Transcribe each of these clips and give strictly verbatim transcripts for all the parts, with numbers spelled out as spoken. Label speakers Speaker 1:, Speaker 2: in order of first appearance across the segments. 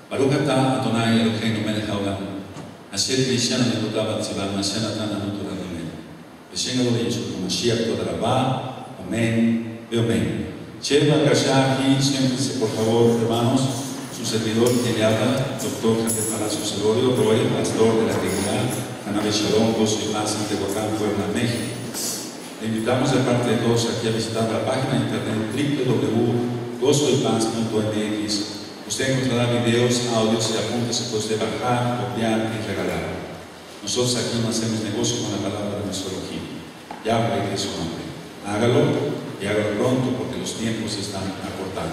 Speaker 1: Baruch atah Adonai Eloheinu melech haolam, asher k'ishana midotav atzivam, asher natan לנו תורה ממנו. בשם אלוהים ישוע המשיח, תודה רבה, amén y amén. Shema Kashahi, siéntense por favor, hermanos. Su servidor que le habla, doctor Javier Palacios Elorio, Roy, pastor de la Trinidad, Cannabis Shalom, Gozo y Paz, en Tehuacán, Puebla, México. Le invitamos de parte de todos aquí a visitar la página de internet w w w punto gozo y paz punto m x. Usted encontrará videos, audios y apuntes que puede bajar, copiar y regalar. Nosotros aquí no hacemos negocio con la palabra de nuestro Elohim. Yahweh es su nombre. Hágalo y hágalo pronto porque los tiempos se están acortando.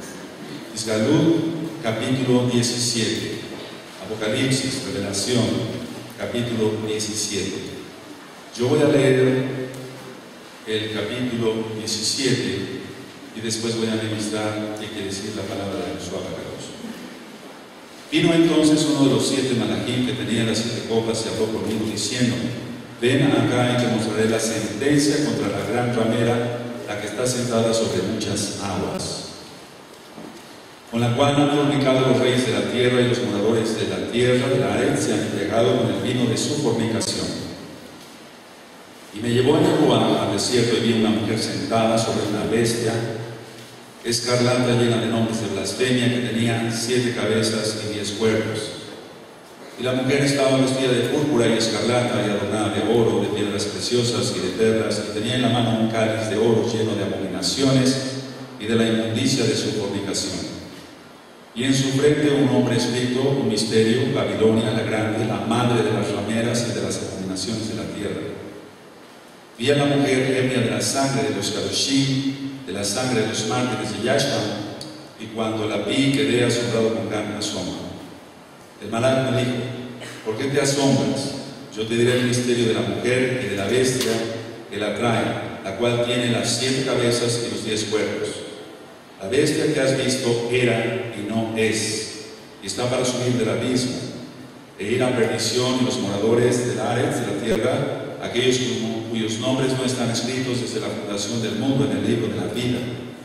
Speaker 1: Isgalud, capítulo diecisiete. Apocalipsis, Revelación, capítulo diecisiete. Yo voy a leer el capítulo diecisiete y después voy a ministrar qué quiere decir la palabra de Yeshua Bacados. Vino entonces uno de los siete malachim que tenía las siete copas y habló conmigo diciendo: ven acá y te mostraré la sentencia contra la gran ramera, la que está sentada sobre muchas aguas, con la cual han fornicado los reyes de la tierra y los moradores de la tierra de la Ared se han entregado con el vino de su fornicación. Y me llevó en el lugar al desierto y vi una mujer sentada sobre una bestia escarlata llena de nombres de blasfemia, que tenía siete cabezas y diez cuernos. Y la mujer estaba vestida de púrpura y escarlata y adornada de oro, de piedras preciosas y de perlas, y tenía en la mano un cáliz de oro lleno de abominaciones y de la inmundicia de su fornicación. Y en su frente un nombre escrito, un misterio: Babilonia la grande, la madre de las rameras y de las abominaciones de la tierra. Vi a la mujer ebria de la sangre de los Kadoshim, de la sangre de los mártires de Yashua, y cuando la vi quedé asombrado con gran asombro. El malach me dijo: ¿por qué te asombras? Yo te diré el misterio de la mujer y de la bestia que la trae, la cual tiene las siete cabezas y los diez cuernos. La bestia que has visto era y no es, y está para subir del abismo, e ir a perdición, y los moradores de la Ared de la tierra, aquellos cuyos nombres no están escritos desde la fundación del mundo en el libro de la vida,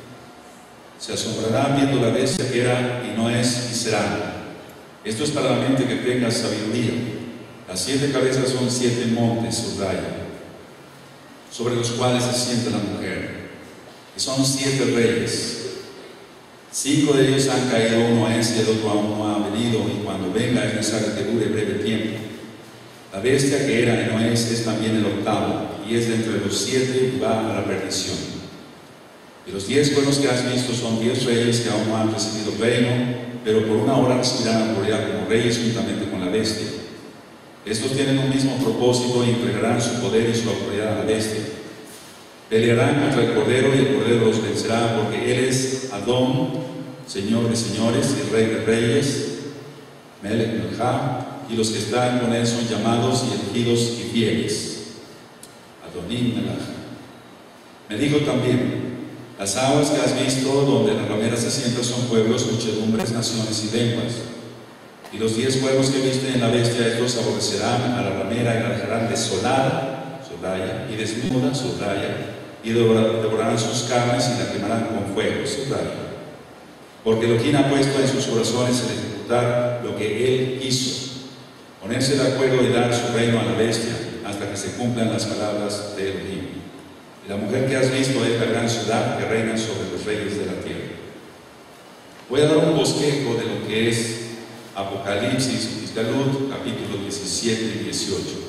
Speaker 1: se asombrarán viendo la bestia que era y no es y será. Esto es para la mente que tenga sabiduría. Las siete cabezas son siete montes, subraya, sobre los cuales se sienta la mujer, y son siete reyes. Cinco de ellos han caído, uno es y el otro aún no ha venido, y cuando venga es necesario que dure breve tiempo. La bestia que era y no es es también el octavo, y es de entre los siete y va a la perdición. Y los diez cuernos que has visto son diez reyes que aún no han recibido reino, pero por una hora recibirán autoridad como reyes juntamente con la bestia. Estos tienen un mismo propósito y entregarán su poder y su autoridad a la bestia. Pelearán contra el Cordero y el Cordero los vencerá, porque Él es Adón, Señor de señores y Rey de reyes, Melech Melchá, y los que están con Él son llamados y elegidos y fieles. Adonim Melech. Me dijo también: las aguas que has visto donde la ramera se sienta son pueblos, muchedumbres, naciones y lenguas. Y los diez pueblos que viste en la bestia, estos aborrecerán a la ramera y la dejarán desolada, subraya, y desnuda, subraya, y devorarán sus carnes y la quemarán con fuego, subraya. Porque Elohim ha puesto en sus corazones el ejecutar lo que Él quiso, ponerse de acuerdo y dar su reino a la bestia, hasta que se cumplan las palabras de Elohim. Y la mujer que has visto es la gran ciudad que reina sobre los reyes de la tierra. Voy a dar un bosquejo de lo que es Apocalipsis, Isgalud, capítulo diecisiete y dieciocho.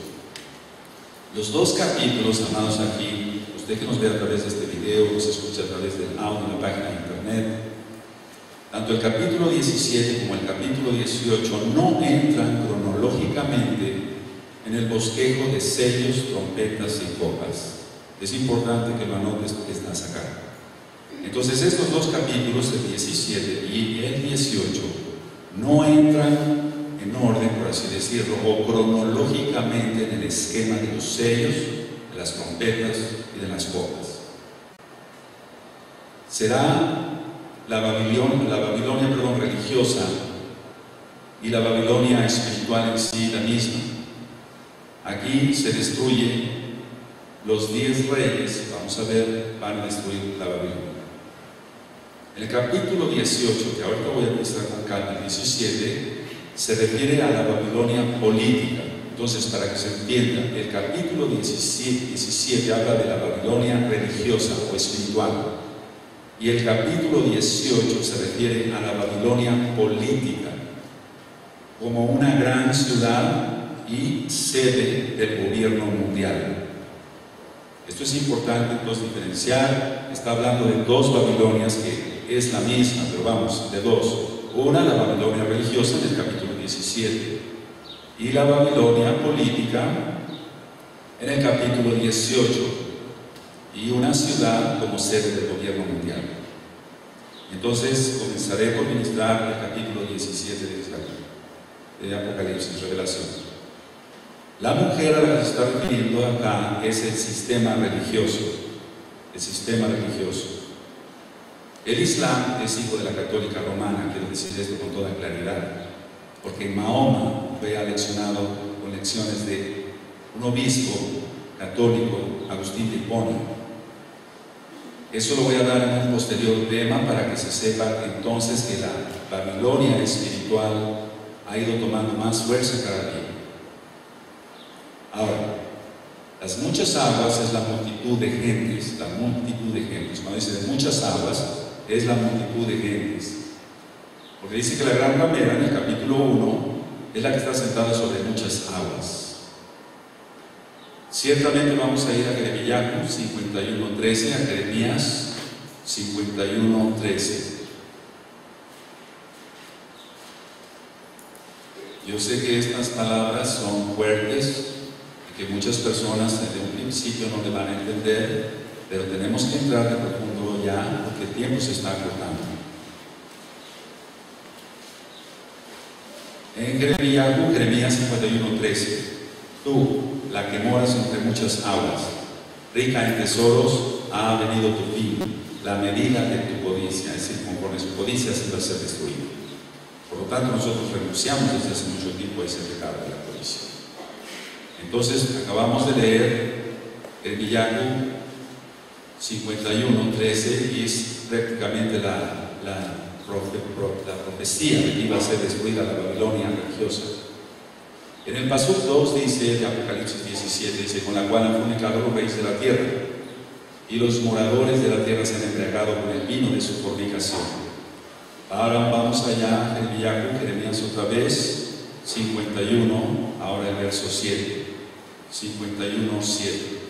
Speaker 1: Los dos capítulos, amados, aquí, usted que nos ve a través de este video, nos escucha a través del audio en la página de internet, tanto el capítulo diecisiete como el capítulo dieciocho no entran cronológicamente en el bosquejo de sellos, trompetas y copas. Es importante que lo anotes porque estás acá. Entonces estos dos capítulos, el diecisiete y el dieciocho, no entran en orden, por así decirlo, o cronológicamente en el esquema de los sellos, de las trompetas y de las copas. Será la Babilonia, la Babilonia perdón, religiosa y la Babilonia espiritual en sí la misma. Aquí se destruye los diez reyes, vamos a ver, van a destruir la Babilonia. En el capítulo dieciocho, que ahorita voy a empezar con calma, el diecisiete, se refiere a la Babilonia política. Entonces, para que se entienda, el capítulo diecisiete, diecisiete habla de la Babilonia religiosa o espiritual, y el capítulo dieciocho se refiere a la Babilonia política, como una gran ciudad y sede del gobierno mundial. Esto es importante entonces diferenciar. Está hablando de dos Babilonias, que es la misma, pero vamos, de dos. Una, la Babilonia religiosa en el capítulo diecisiete, y la Babilonia política en el capítulo dieciocho, y una ciudad como sede del gobierno mundial. Entonces comenzaré por ministrar el capítulo diecisiete de, de Apocalipsis, Revelación. La mujer a la que se está refiriendo acá es el sistema religioso, el sistema religioso. El Islam es hijo de la católica romana, quiero decir esto con toda claridad, porque Mahoma fue aleccionado con lecciones de un obispo católico, Agustín de Hipona. Eso lo voy a dar en un posterior tema para que se sepa entonces que la Babilonia espiritual ha ido tomando más fuerza cada día. Ahora, las muchas aguas es la multitud de gentes, la multitud de gentes. Cuando dice de muchas aguas, es la multitud de gentes. Porque dice que la gran ramera en el capítulo uno es la que está sentada sobre muchas aguas. Ciertamente vamos a ir a Jeremías cincuenta y uno trece, a Jeremías cincuenta y uno trece. Yo sé que estas palabras son fuertes, que muchas personas desde un principio no le van a entender, pero tenemos que entrar de profundo ya, porque el tiempo se está cortando. En Jeremías, Jeremías cincuenta y uno trece, tú, la que moras entre muchas aguas, rica en tesoros, ha venido tu fin, la medida de tu codicia, es decir, conforme su codicia se va a ser destruida. Por lo tanto, nosotros renunciamos desde hace mucho tiempo a ese pecado de la codicia. Entonces, acabamos de leer el Villaco cincuenta y uno trece, y es prácticamente la, la, profe, pro, la profecía de que iba a ser destruida la Babilonia religiosa. En el paso dos dice, de Apocalipsis diecisiete, dice, con la cual han fornicado los reyes de la tierra, y los moradores de la tierra se han embriagado con el vino de su fornicación. Ahora vamos allá, el Villaco, Jeremías otra vez, cincuenta y uno, ahora el verso siete. cincuenta y uno siete.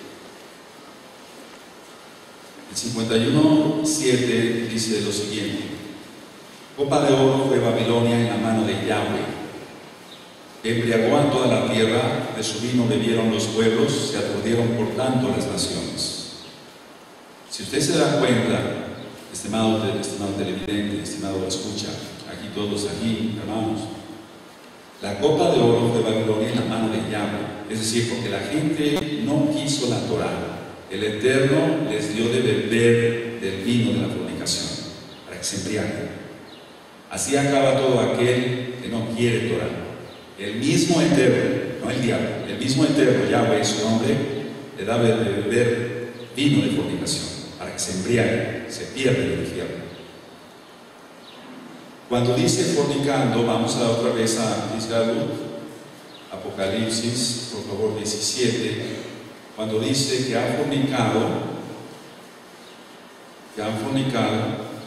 Speaker 1: El cincuenta y uno siete dice lo siguiente: copa de oro fue Babilonia en la mano de Yahweh, embriagó a toda la tierra, de su vino bebieron los pueblos, se aturdieron por tanto las naciones. Si usted se da cuenta, estimado, estimado televidente, estimado escucha, aquí todos, aquí, hermanos, la copa de oro fue Babilonia en la mano de Yahweh, es decir, porque la gente no quiso la Torah. El Eterno les dio de beber del vino de la fornicación, para que se embriaguen. Así acaba todo aquel que no quiere Torah. El mismo Eterno, no el diablo, el mismo Eterno, Yahweh, su nombre, le da de beber vino de fornicación, para que se embriaguen, se pierden en el infierno. Cuando dice fornicando, vamos a otra vez a Israel, Apocalipsis, por favor, diecisiete. Cuando dice que han fornicado, que han fornicado,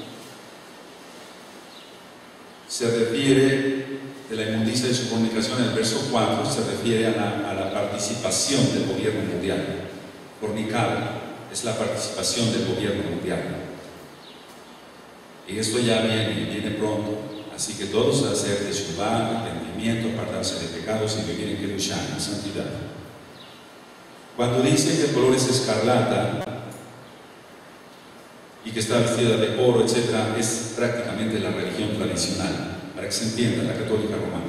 Speaker 1: se refiere de la inmundicia de su fornicación. En el verso cuatro se refiere a la, a la participación del gobierno mundial. Fornicado es la participación del gobierno mundial. Y esto ya viene, viene pronto. Así que todos hacer teshuvá, arrepentimiento, apartarse de pecados y vivir en Kedushá, en santidad. Cuando dice que el color es escarlata y que está vestida de oro, etcétera, es prácticamente la religión tradicional, para que se entienda, la católica romana.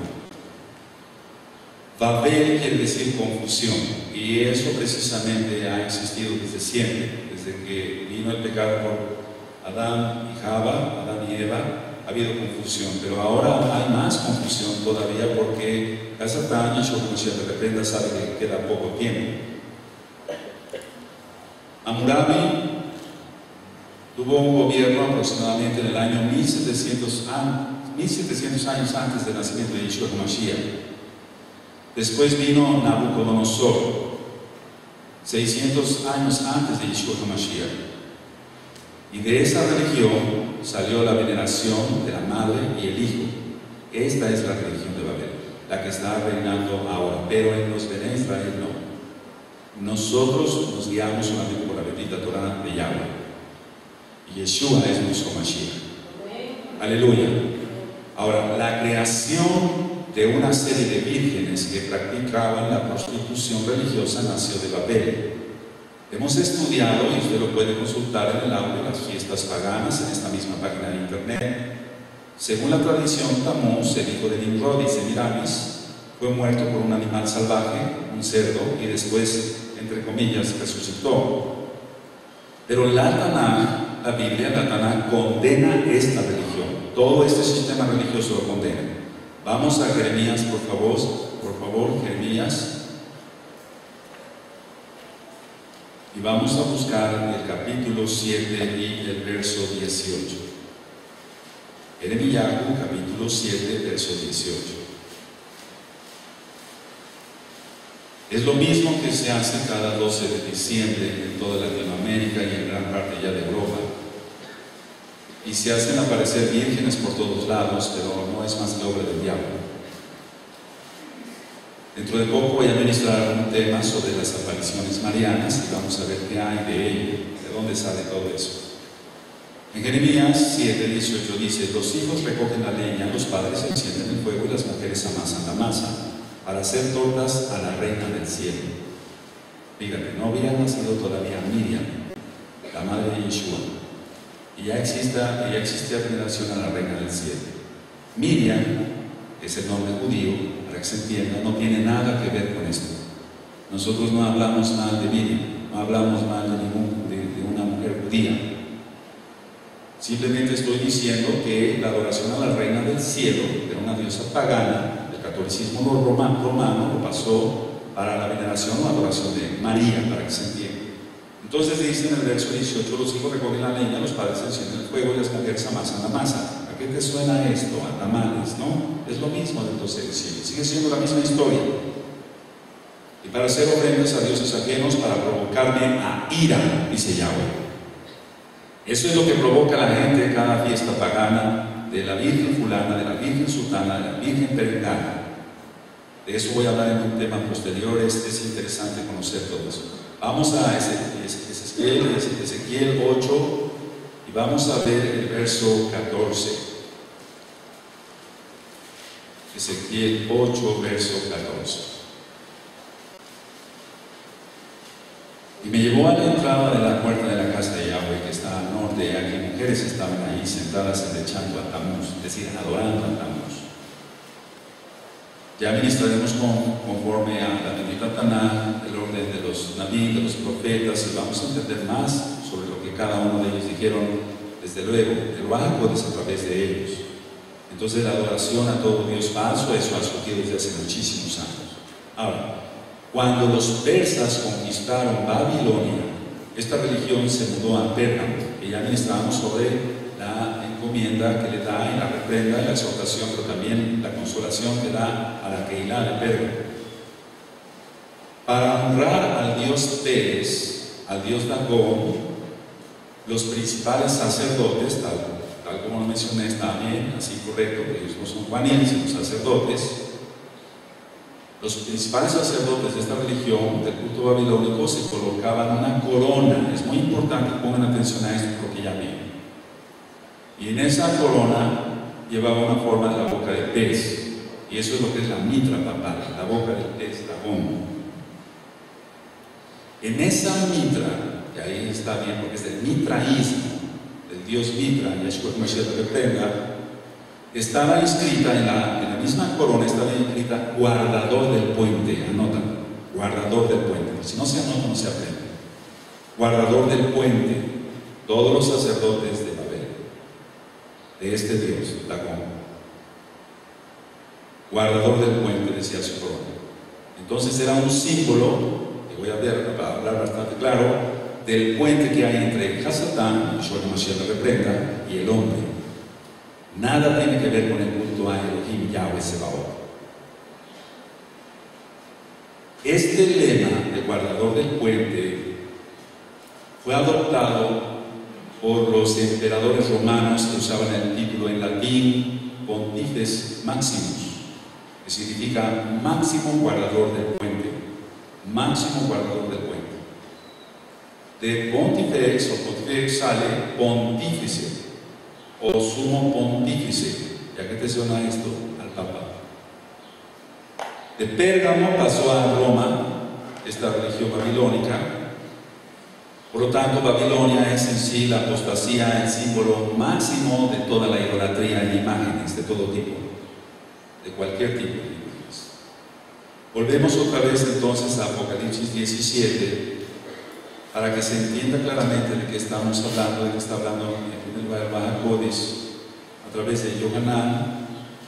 Speaker 1: Babel quiere decir confusión, y eso precisamente ha existido desde siempre, desde que vino el pecado por Adán y Java, Adán y Eva, ha habido confusión, pero ahora hay más confusión todavía porque el Satán, Yeshua HaMashiach de repente sabe que queda poco tiempo. Hammurabi tuvo un gobierno aproximadamente en el año mil setecientos, mil setecientos años antes del nacimiento de Yeshua HaMashiach. Después vino Nabucodonosor, seiscientos años antes de Yeshua HaMashiach. Y de esa religión salió la veneración de la madre y el hijo. Esta es la religión de Babel, la que está reinando ahora, pero en los Bene Israel no. Nosotros nos guiamos solamente por la bendita Torah de Yahweh. Y Yeshua es nuestro Mashiach. Aleluya. Ahora, la creación de una serie de vírgenes que practicaban la prostitución religiosa nació de Babel. Hemos estudiado, y usted lo puede consultar en el audio, las fiestas paganas en esta misma página de internet. Según la tradición, Tamuz, el hijo de Nimrod y Semiramis, fue muerto por un animal salvaje, un cerdo, y después, entre comillas, resucitó. Pero la Tanaj, la Biblia, la Tanaj, condena esta religión. Todo este sistema religioso lo condena. Vamos a Jeremías, por favor, por favor, Jeremías. Y vamos a buscar el capítulo siete y el verso dieciocho. Jeremías, capítulo siete, verso dieciocho. Es lo mismo que se hace cada doce de diciembre en toda Latinoamérica y en gran parte ya de Europa. Y se hacen aparecer vírgenes por todos lados, pero no es más que obra del diablo. Dentro de poco voy a ministrar un tema sobre las apariciones marianas y vamos a ver qué hay de ello, de dónde sale todo eso. En Jeremías siete, dieciocho dice: los hijos recogen la leña, los padres encienden el fuego y las mujeres amasan la masa para hacer tortas a la reina del cielo. Fíjate, no había nacido todavía Miriam, la madre de Yeshua, y ya existía, ya existía veneración a la reina del cielo. Miriam es el nombre judío, para que se entienda, no tiene nada que ver con esto. Nosotros no hablamos mal de Miriam, no hablamos mal de, ningún, de, de una mujer judía. Simplemente estoy diciendo que la adoración a la reina del cielo, de una diosa pagana, el catolicismo romano, romano lo pasó para la veneración o adoración de María, para que se entienda. Entonces dice en el verso dieciocho: los hijos recogen la leña, los padres encienden el fuego y las mujeres amasan la masa. ¿A qué te suena esto? A tamales, ¿no? Es lo mismo del doce de diciembre, sigue siendo la misma historia. Y para hacer ofrendas a dioses ajenos, para provocarme a ira, dice Yahweh. Eso es lo que provoca a la gente cada fiesta pagana de la Virgen fulana, de la Virgen sultana, de la Virgen perengana. De eso voy a hablar en un tema posterior. Es, es interesante conocer todo eso. Vamos a Ezequiel, Ezequiel ocho y vamos a ver el verso catorce. Ezequiel ocho, verso catorce. Y me llevó a la entrada de la puerta de la casa de Yahweh, que está al norte, y aquí mujeres estaban ahí sentadas endechando a Tamuz, es decir, adorando a Tamuz. Ya ministraremos con, conforme a la bendita Taná, el orden de los Naví, de los profetas, y vamos a entender más sobre lo que cada uno de ellos dijeron, desde luego, el Bajo es a través de ellos. Entonces la adoración a todo Dios falso, eso ha surgido desde hace muchísimos años. Ahora, cuando los persas conquistaron Babilonia, esta religión se mudó a Pérgamo, que ya ministramos sobre la encomienda que le da y la reprenda, la exhortación, pero también la consolación que da a la Keilah de Pérgamo. Para honrar al dios Pérez, al dios Dagón, los principales sacerdotes, tal, tal como lo mencioné, está bien, así correcto, ellos no son juaniles, sino sacerdotes. Los principales sacerdotes de esta religión, del culto babilónico, se colocaban una corona. Es muy importante que pongan atención a esto porque ya viene. Y en esa corona llevaba una forma de la boca de pez. Y eso es lo que es la mitra papal, la boca del pez, Dagón. En esa mitra, que ahí está bien porque es del mitraísmo, del dios Mitra, Yeshua HaMashiach lo reprenda, estaba inscrita en la, en la misma corona, estaba inscrita guardador del puente. Anota, guardador del puente. Si no se anota, no se aprende. Guardador del puente. Todos los sacerdotes de Babel, de este dios, Dagón. Guardador del puente, decía su corona. Entonces era un símbolo, que voy a ver para hablar bastante claro, del puente que hay entre Hasatán, Yeshua HaMashiach la reprenda, y el hombre. Nada tiene que ver con el culto a Elohim Yahweh Sebaot. Este lema del guardador del puente fue adoptado por los emperadores romanos que usaban el título en latín Pontifex Maximus, que significa máximo guardador del puente, máximo guardador del puente. De Pontifex o Pontifex sale Pontífice o Sumo Pontífice. ¿Ya que te suena esto? Al Papa. De Pérgamo pasó a Roma, esta religión babilónica. Por lo tanto, Babilonia es en sí la apostasía, el símbolo máximo de toda la idolatría en imágenes, de todo tipo, de cualquier tipo de imágenes. Volvemos otra vez entonces a Apocalipsis diecisiete, para que se entienda claramente de qué estamos hablando, de qué está hablando en el Baal Kodesh, a través de Yohanan.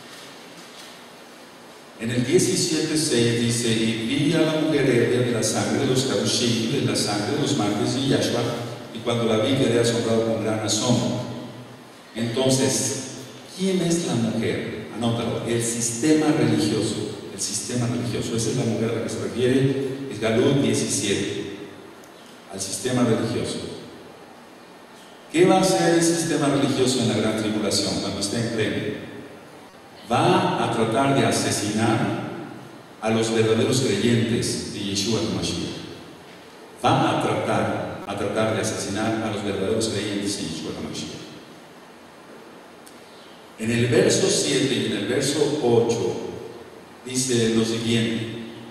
Speaker 1: En el diecisiete seis dice: y vi a la mujer ebria de la sangre de los Karushim, de la sangre de los mártires de Yahshua, y cuando la vi quedé asombrado con gran asombro. Entonces, ¿quién es la mujer? Anótalo, el sistema religioso, el sistema religioso, esa es la mujer a la que se refiere, es Galut diecisiete, al sistema religioso. ¿Qué va a hacer el sistema religioso en la gran tribulación cuando esté en pleno? Va a tratar de asesinar a los verdaderos creyentes de Yeshua HaMashiach. Va a tratar, a tratar de asesinar a los verdaderos creyentes de Yeshua HaMashiach. En el verso siete y en el verso ocho dice lo siguiente: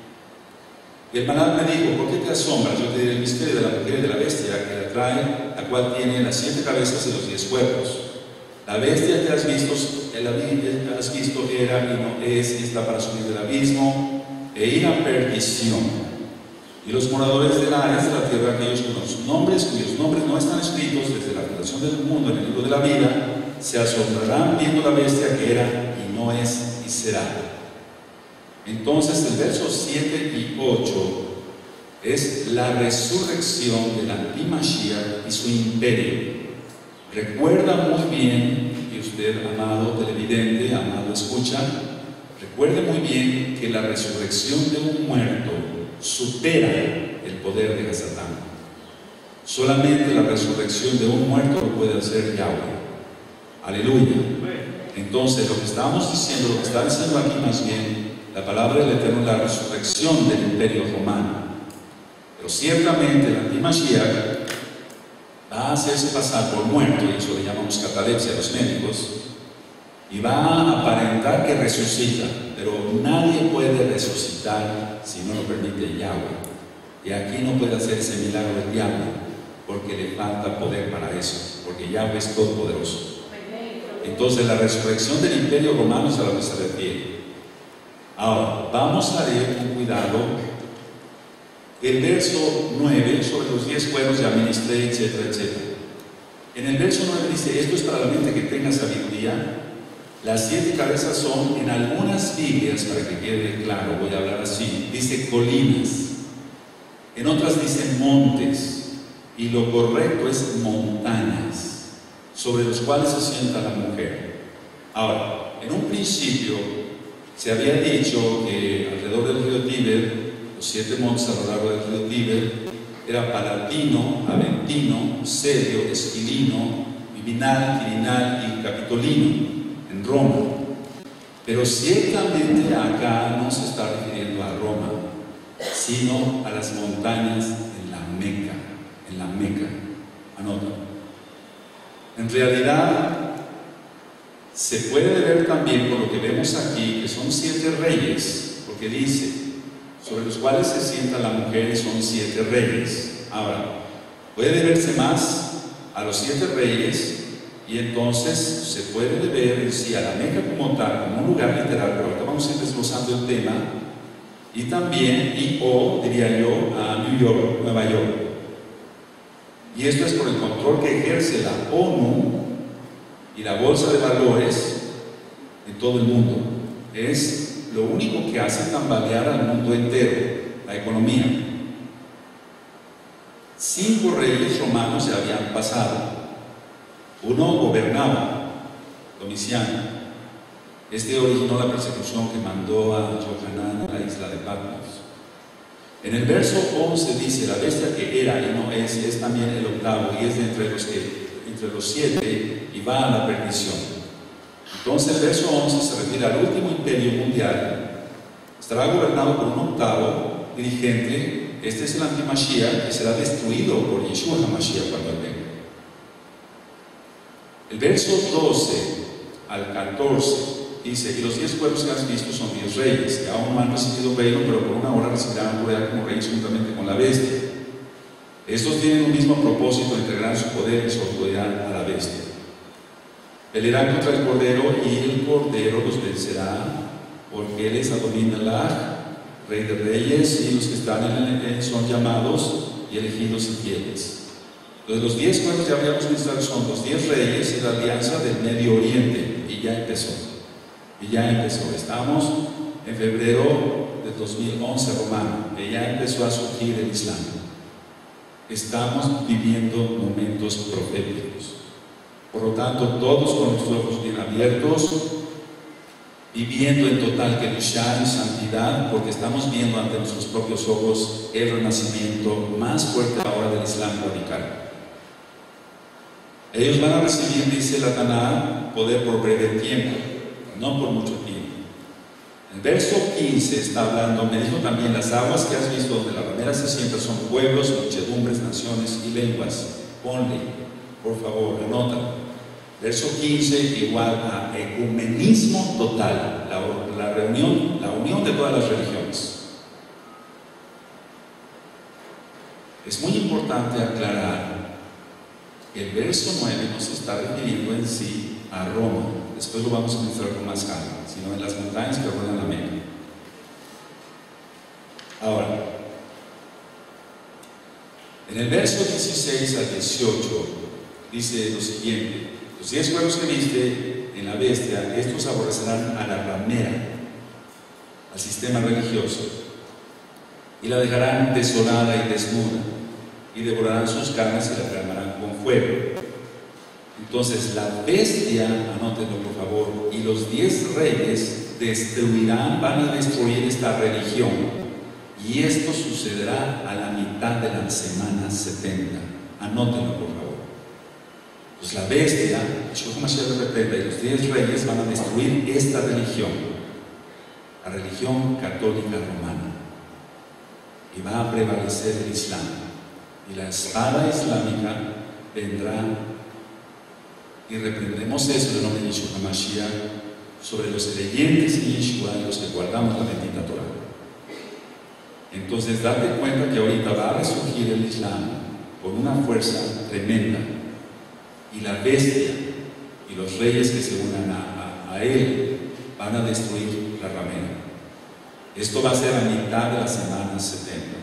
Speaker 1: el Malach me dijo, ¿por qué te asombras? Yo te diré el misterio de la mujer y de la bestia que la trae, la cual tiene las siete cabezas y los diez cuerpos. La bestia que has visto, la que has visto era y no es, y está para subir del abismo e ir a perdición. Y los moradores de la área de la tierra, aquellos cuyos nombres, cuyos nombres no están escritos desde la fundación del mundo en el libro de la vida, se asombrarán viendo la bestia que era y no es y será. Entonces el verso siete y ocho es la resurrección del anti-Mashiach y su imperio. Recuerda muy bien, y usted, amado televidente, amado escucha, recuerde muy bien que la resurrección de un muerto supera el poder de Satán. Solamente la resurrección de un muerto lo puede hacer Yahweh. Aleluya. Entonces, lo que estamos diciendo, lo que está diciendo aquí más bien, la palabra del Eterno es la resurrección del imperio romano. Pero ciertamente el anti-Mashiach va a hacerse pasar por muerto, y eso le llamamos catalepsia a los médicos, y va a aparentar que resucita, pero nadie puede resucitar si no lo permite Yahweh. Y aquí no puede hacer ese milagro del diablo, porque le falta poder para eso, porque Yahweh es todopoderoso. Entonces la resurrección del imperio romano es a lo que se refiere. Ahora, vamos a leer con cuidado el verso nueve sobre los diez cuernos ya ministré, etcétera, etcétera. En el verso nueve dice: esto es para la mente que tenga sabiduría. Las siete cabezas son, en algunas Biblias, para que quede claro, voy a hablar así, dice colinas, en otras dicen montes, y lo correcto es montañas, sobre los cuales se sienta la mujer. Ahora, en un principio se había dicho que alrededor del río Tíber, los siete montes a lo largo del río Tíber, era Palatino, Aventino, Cedio, Esquilino, Vivinal, Quirinal y Capitolino, en Roma. Pero ciertamente acá no se está refiriendo a Roma, sino a las montañas en la Meca, en la Meca. Anota. En realidad, se puede ver también por lo que vemos aquí, que son siete reyes, porque dice, sobre los cuales se sienta la mujer, y son siete reyes. Ahora, puede verse más a los siete reyes, y entonces se puede ver en sí a la Meca como tal, como un lugar literal, pero ahorita vamos a ir desglosando el tema, y también, y o, diría yo, a New York, Nueva York. Y esto es por el control que ejerce la ONU y la Bolsa de Valores en todo el mundo. Es lo único que hace tambalear al mundo entero, la economía. cinco reyes romanos ya habían pasado. Uno gobernaba, Domiciano. Este originó la persecución que mandó a Johanán a la isla de Patmos. En el verso once dice: la bestia que era y no es, es también el octavo, y es de entre los, que, entre los siete, y va a la perdición. Entonces el verso once se refiere al último imperio mundial. Estará gobernado por un octavo dirigente. Este es el anti-Mashiach, que será destruido por Yeshua HaMashiach cuando él venga. El verso doce al catorce dice: y los diez pueblos que has visto son diez reyes, que aún no han recibido reino, pero por una hora recibirán autoridad como reyes juntamente con la bestia. Estos tienen un mismo propósito: entregar su poder y su autoridad a la bestia. Pelearán contra el Cordero, y el Cordero los vencerá, porque él es Adonai-Melech, Rey de Reyes, y los que están en él son llamados y elegidos y fieles. Entonces, los diez pueblos, ya habíamos visto, son los diez reyes y la alianza del Medio Oriente, y ya empezó. Y ya empezó. Estamos en febrero de dos mil once romano, y ya empezó a surgir el Islam. Estamos viviendo momentos proféticos. Por lo tanto, todos con los ojos bien abiertos, viviendo en total kedushá y santidad, porque estamos viendo ante nuestros propios ojos el renacimiento más fuerte ahora del Islam radical. Ellos van a recibir, dice la Taná, poder por breve tiempo, no por mucho tiempo. El verso quince está hablando: me dijo también, las aguas que has visto donde la ramera se sienta son pueblos, muchedumbres, naciones y lenguas. Ponle, por favor, anota. Verso quince igual a ecumenismo total, la, la reunión, la unión de todas las religiones. Es muy importante aclarar que el verso nueve no se está refiriendo en sí a Roma. Después lo vamos a mostrar con más calma, sino en las montañas que rodean la Meca. Ahora, en el verso dieciséis al dieciocho dice lo siguiente: los diez pueblos que viste en la bestia, estos aborrecerán a la ramera, al sistema religioso, y la dejarán desolada y desnuda, y devorarán sus carnes y la quemarán con fuego. Entonces la bestia, anótenlo por favor, y los diez reyes destruirán, van a destruir esta religión, y esto sucederá a la mitad de la semana setenta. Anótenlo por favor. Pues la bestia, Yeshua HaMashiach de repente, y los diez reyes van a destruir esta religión, la religión católica romana, y va a prevalecer el Islam, y la espada islámica vendrá. Y reprendemos eso en el nombre de Yeshua HaMashiach sobre los creyentes en Yeshua y los que guardamos la bendita Torah. Entonces, date cuenta que ahorita va a resurgir el Islam con una fuerza tremenda, y la bestia y los reyes que se unan a, a, a él van a destruir la ramera. Esto va a ser a mitad de la semana setenta.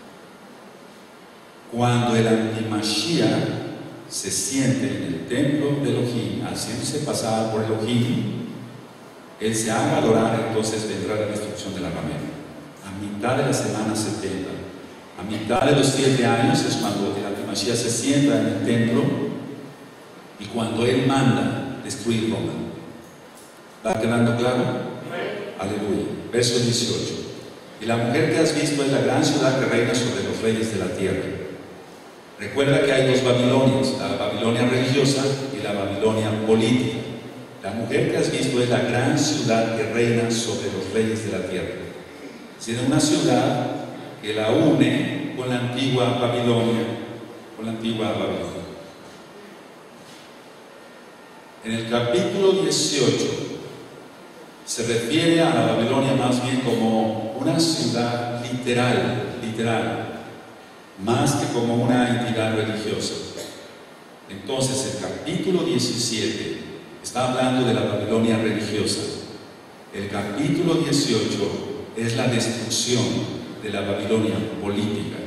Speaker 1: Cuando el anti-Mashiach se siente en el templo de Elohim, haciéndose pasar por Elohim, él se haga adorar, entonces vendrá la destrucción de la ramera. A mitad de la semana setenta, a mitad de los siete años, es cuando el anti-Mashiach se sienta en el templo y cuando él manda destruir Roma. ¿Va quedando claro? Aleluya. Verso dieciocho. Y la mujer que has visto es la gran ciudad que reina sobre los reyes de la tierra. Recuerda que hay dos Babilonias, la Babilonia religiosa y la Babilonia política. La mujer que has visto es la gran ciudad que reina sobre los reyes de la tierra. Es decir, una ciudad que la une con la antigua Babilonia, con la antigua Babilonia. En el capítulo dieciocho se refiere a la Babilonia más bien como una ciudad literal, literal, más que como una entidad religiosa. Entonces el capítulo diecisiete está hablando de la Babilonia religiosa. El capítulo dieciocho es la destrucción de la Babilonia política.